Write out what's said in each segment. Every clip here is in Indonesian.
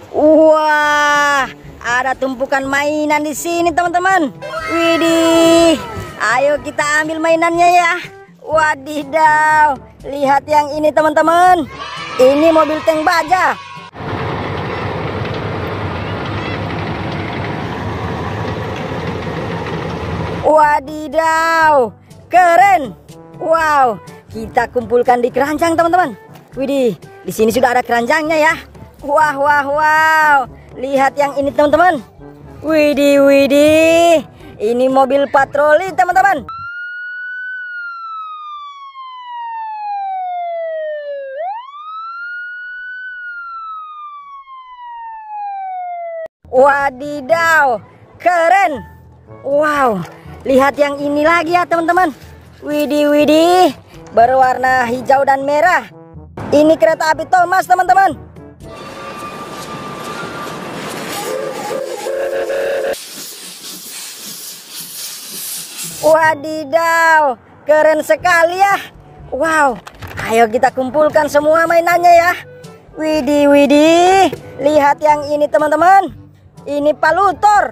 Wah, ada tumpukan mainan di sini teman-teman. Widih, ayo kita ambil mainannya ya. Wadidaw, lihat yang ini teman-teman. Ini mobil tank baja. Wadidaw, keren. Wow, kita kumpulkan di keranjang teman-teman. Widih, di sini sudah ada keranjangnya ya. Wah, wah, wow. Lihat yang ini teman-teman. Widih, widih. Ini mobil patroli teman-teman. Wadidaw, keren. Wow, lihat yang ini lagi ya teman-teman. Widih, widih, berwarna hijau dan merah. Ini kereta api Thomas teman-teman. Wadidaw, keren sekali ya. Wow, ayo kita kumpulkan semua mainannya ya. Widih, widih, lihat yang ini teman-teman. Ini palutor.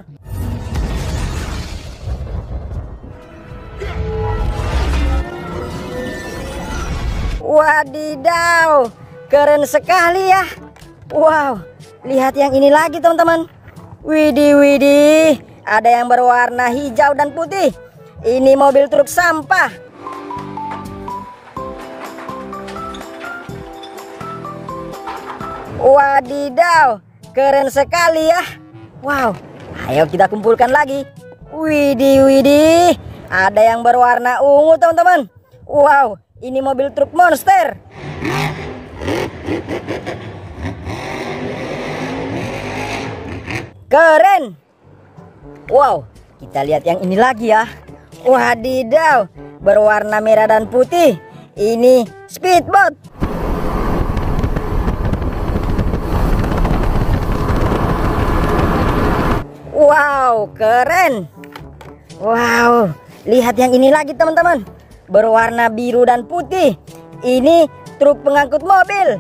Wadidaw, keren sekali ya. Wow, lihat yang ini lagi teman-teman. Widih, widih, ada yang berwarna hijau dan putih. Ini mobil truk sampah. Wadidaw, keren sekali ya. Wow, ayo kita kumpulkan lagi. Widih, widih, ada yang berwarna ungu teman-teman. Wow, ini mobil truk monster. Keren. Wow, kita lihat yang ini lagi ya. Wadidaw, berwarna merah dan putih. Ini speedboat. Wow, keren. Wow, lihat yang ini lagi teman-teman. Berwarna biru dan putih. Ini truk pengangkut mobil.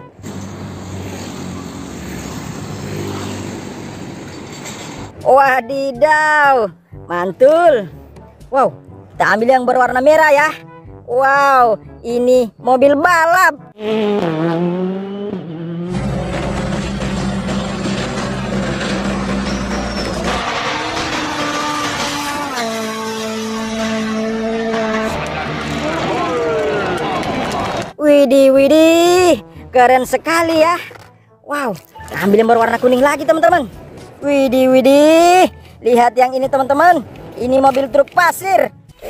Wadidaw, mantul. Wow, kita ambil yang berwarna merah ya. Wow, ini mobil balap. Widih, widih, keren sekali ya. Wow, kita ambil yang berwarna kuning lagi teman-teman. Widih, widih, lihat yang ini teman-teman. Ini mobil truk pasir.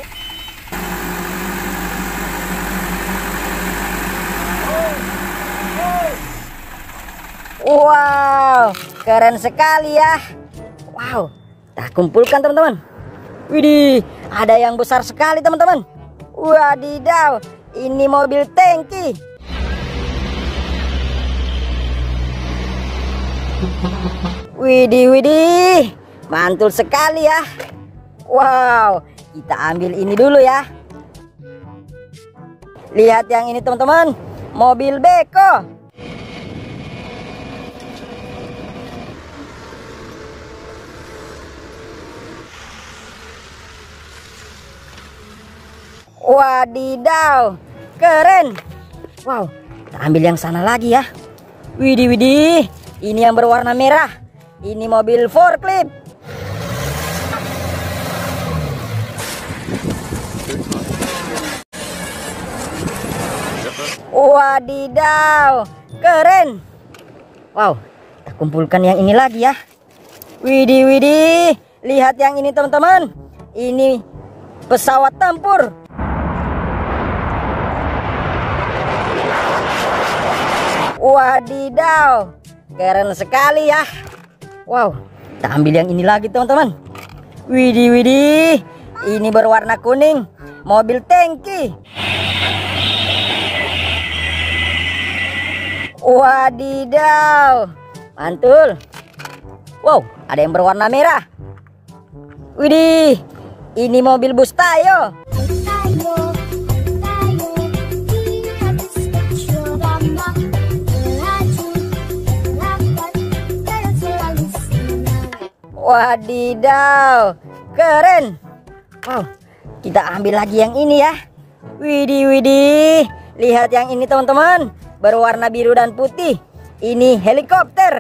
Wow, keren sekali ya. Wow, kita kumpulkan teman-teman. Widih, ada yang besar sekali teman-teman. Wadidaw, ini mobil tangki. Widih, widih, mantul sekali ya. Wow, kita ambil ini dulu ya. Lihat yang ini teman-teman, mobil beko. Wadidaw, keren. Wow, kita ambil yang sana lagi ya. Widih, widih, ini yang berwarna merah. Ini mobil forklift. Wadidaw, keren. Wow, kita kumpulkan yang ini lagi ya. Widih, widih, lihat yang ini teman-teman. Ini pesawat tempur. Wadidaw, keren sekali ya. Wow, kita ambil yang ini lagi teman-teman. Widih, widih, ini berwarna kuning, mobil tangki. Wadidaw, mantul. Wow, ada yang berwarna merah. Widih, ini mobil bus Tayo. Wadidaw, keren. Wow, kita ambil lagi yang ini ya. Widih, widih. Lihat yang ini teman-teman, berwarna biru dan putih. Ini helikopter.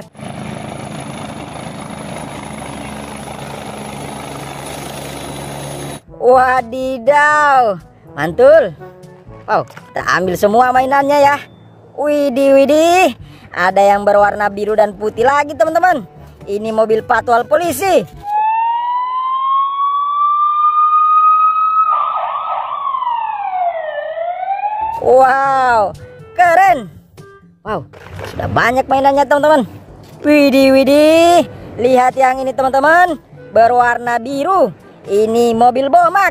Wadidaw, mantul. Wow, kita ambil semua mainannya ya. Widih, widih. Ada yang berwarna biru dan putih lagi teman-teman. Ini mobil patwal polisi. Wow, keren. Wow, sudah banyak mainannya teman-teman. Widih, widih. Lihat yang ini teman-teman, berwarna biru. Ini mobil bomak.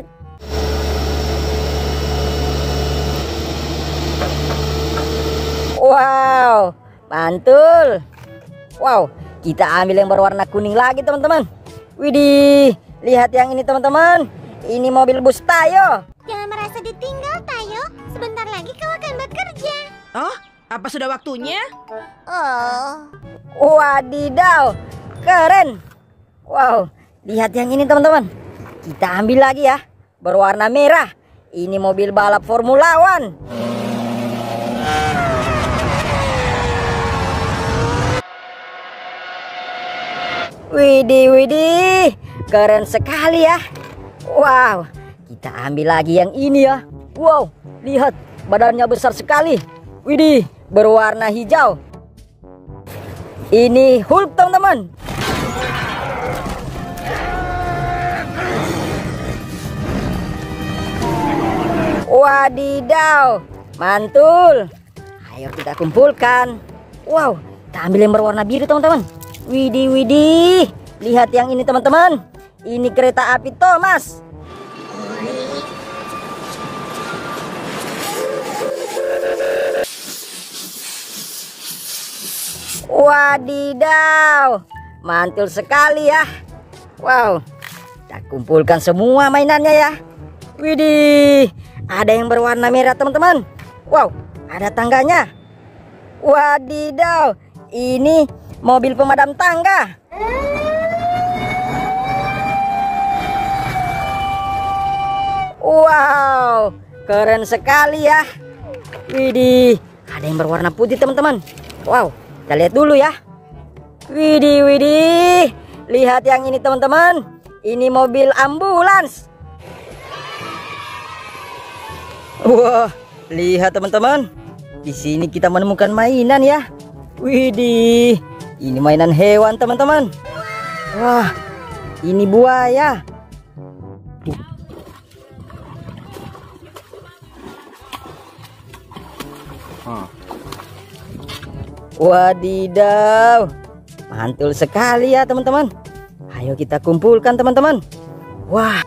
Wow, mantul. Wow, kita ambil yang berwarna kuning lagi teman-teman. Widih, lihat yang ini teman-teman. Ini mobil bus Tayo. Jangan merasa ditinggal, Tayo. Sebentar lagi kau akan bekerja. Oh, apa sudah waktunya? Oh. Wadidaw, keren. Wow, lihat yang ini teman-teman. Kita ambil lagi ya, berwarna merah. Ini mobil balap Formula One. Widih, widih, keren sekali ya. Wow, kita ambil lagi yang ini ya. Wow, lihat badannya besar sekali. Widih, berwarna hijau. Ini Hulk teman-teman. Wadidaw, mantul. Ayo kita kumpulkan. Wow, kita ambil yang berwarna biru teman-teman. Widih, widih. Lihat yang ini teman-teman. Ini kereta api Thomas. Wadidaw, mantul sekali ya. Wow, kita kumpulkan semua mainannya ya. Widih, ada yang berwarna merah teman-teman. Wow, ada tangganya. Wadidaw, ini mobil pemadam tangga. Wow, keren sekali ya. Widih, ada yang berwarna putih teman-teman. Wow, kita lihat dulu ya. Widih, widih. Lihat yang ini teman-teman. Ini mobil ambulans. Wah, lihat teman-teman. Di sini kita menemukan mainan ya. Widih, ini mainan hewan teman-teman. Wah, ini buaya. Wadidaw, mantul sekali ya teman-teman. Ayo kita kumpulkan teman-teman. Wah,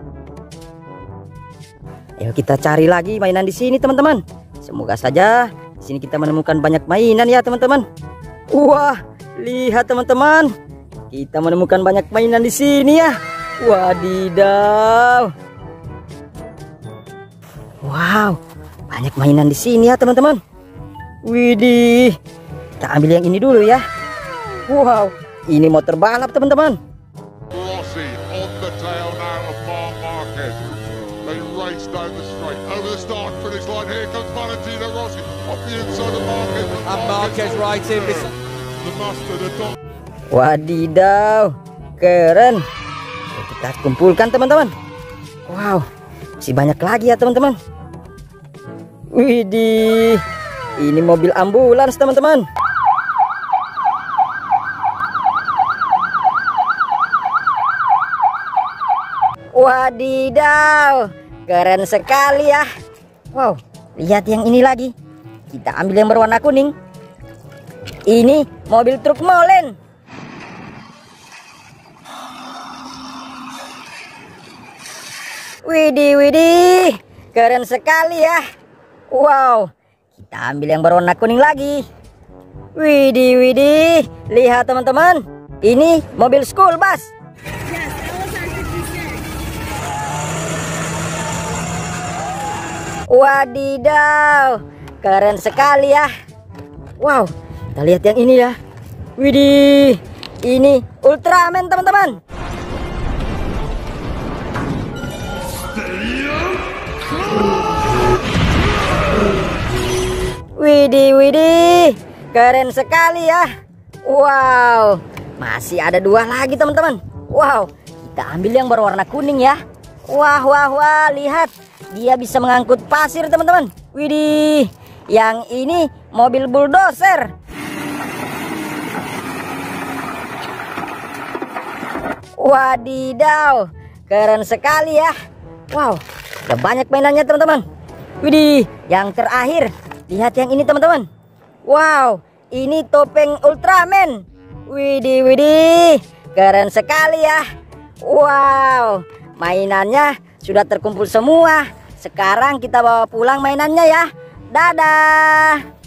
ayo kita cari lagi mainan di sini teman-teman. Semoga saja di sini kita menemukan banyak mainan ya teman-teman. Wah, lihat teman-teman, kita menemukan banyak mainan di sini ya. Wadidaw. Wow, banyak mainan di sini ya teman-teman. Widih, kita ambil yang ini dulu ya. Wow, ini motor balap teman-teman. Rossi on the tail now of Mark Marquez. They race down the straight over the start finish line. Here comes Valentino Rossi off the inside of Marquez. And Marquez right in. The master, the dog. Wadidaw, keren. Kita kumpulkan teman-teman. Wow, masih banyak lagi ya teman-teman. Widih, ini mobil ambulans teman-teman. Wadidaw, keren sekali ya. Wow, lihat yang ini lagi. Kita ambil yang berwarna kuning. Ini mobil truk molen. Widih, widih, keren sekali ya. Wow, kita ambil yang berwarna kuning lagi. Widih, widih, lihat teman-teman. Ini mobil school bus. Wadidaw, keren sekali ya. Wow, kita lihat yang ini ya. Widih, ini Ultraman teman-teman. Widih, keren sekali ya. Wow, masih ada 2 lagi teman-teman. Wow, kita ambil yang berwarna kuning ya. Wah, lihat, dia bisa mengangkut pasir teman-teman. Widih, yang ini mobil bulldozer. Wadidaw, keren sekali ya. Wow, ada banyak mainannya teman-teman. Widih, yang terakhir, lihat yang ini teman-teman. Wow, ini topeng Ultraman. Widih, keren sekali ya. Wow, mainannya sudah terkumpul semua. Sekarang kita bawa pulang mainannya ya. Dadah.